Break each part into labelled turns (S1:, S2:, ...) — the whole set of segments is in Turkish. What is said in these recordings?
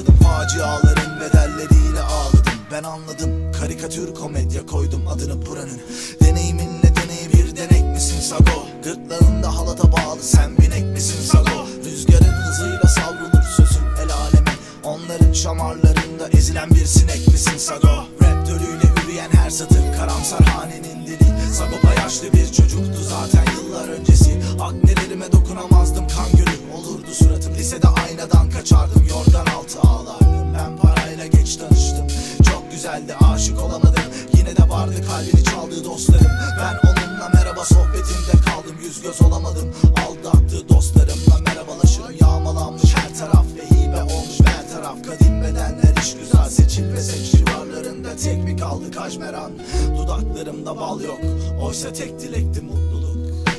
S1: yaşadım. Faciaların bedelleriyle ağladım. Ben anladım, karikatür komedya koydum adını buranın. Deneyiminle deneyi bir denek misin Sago? Gırtlağında halata bağlı sen binek misin Sago? Rüzgarın hızıyla savrulur sözün el aleme. Onların şamarlarında ezilen bir sinek misin Sago? Rap dölüyle üreyen her satır karamsar hanenin dili. Sagopa yaşlı bir çocuktu zaten yıllar öncesi. Aknelerime dokunamazdım, kan gölü olurdu suratım. Lisede aynadan kaçardım, yorgan altı ağlardım. Ben parayla geç tanıştım, çok güzeldi, aşık olamadım. Yine de vardı kalbini çaldığı dostlarım. Ben onunla merhaba sohbetinde kaldım, yüz göz olamadım. Aldattığı dostlarımla merhabalaşırım. Yağmalanmış her taraf ve hibe olmuş her taraf. Kadim bedenler iş güzel, seçil ve seç civarlarında. Tek mi kaldı kajmeran, dudaklarımda bal yok. Oysa tek dilekti mutluluk.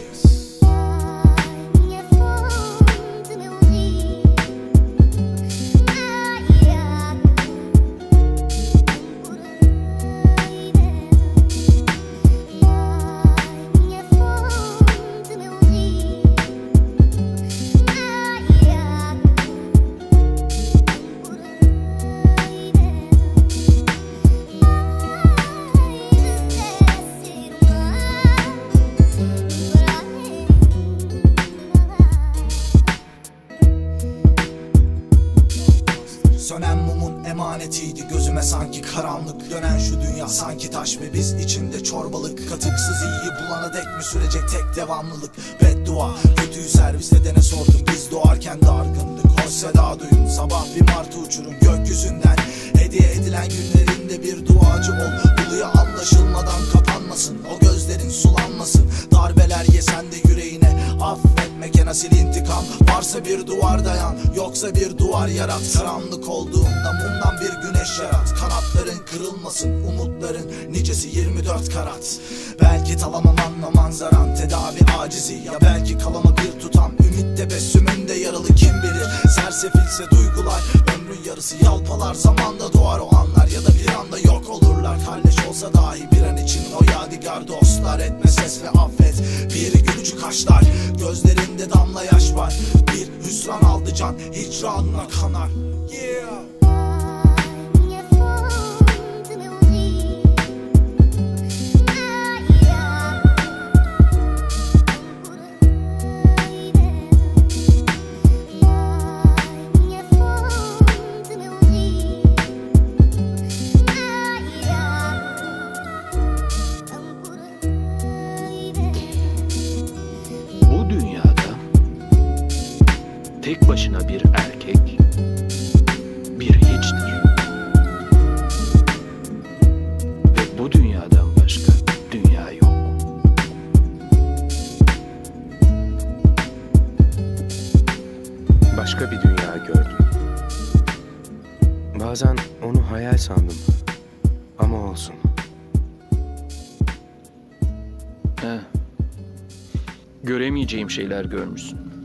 S1: Sönen mumun emanetiydi gözüme sanki karanlık. Dönen şu dünya sanki taş ve biz içinde çorbalık. Katıksız iyi bulana dek mi sürecek tek devamlılık? Beddua kötüyü servis edene sordum, biz doğarken dargındık. Hoş seda duyun sabah bir martı uçurum gökyüzünden. Hediye edilen günlerinde bir duacı ol. Buluya anlaşılmadan kapanmasın, o gözlerin sulanmasın. Darbeler yesen de yüreğine affetmek en asil intikam. Varsa bir duvar dayan, yoksa bir duvar yarat. Karanlık olduğunda mumdan bir güneş yarat. Kanatların kırılmasın, umutların nicesi 24 karat. Belki talamamanla manzaran tedavi acizi. Ya belki kalama bir tutam ümit tebessümünde yaralı kim bilir. Sersefilse duygular ömrün yarısı yalpalar. Zamanda doğar o anlar ya da bir anda yok olurlar. Kalleş olsa dahi bir an için o yadigar dostlar. Etme ses ve affet bir gülücük kaşlar. Gözlerinde damla yaş var, bir hüsran aldı can, hicranına kanar. Yeah.
S2: Bu dünyada tek başına bir erkek bir hiçtir. Ve bu dünyadan başka dünya yok. Başka bir dünya gördüm. Bazen onu hayal sandım. Ama olsun. Göremeyeceğim şeyler görmüşsün.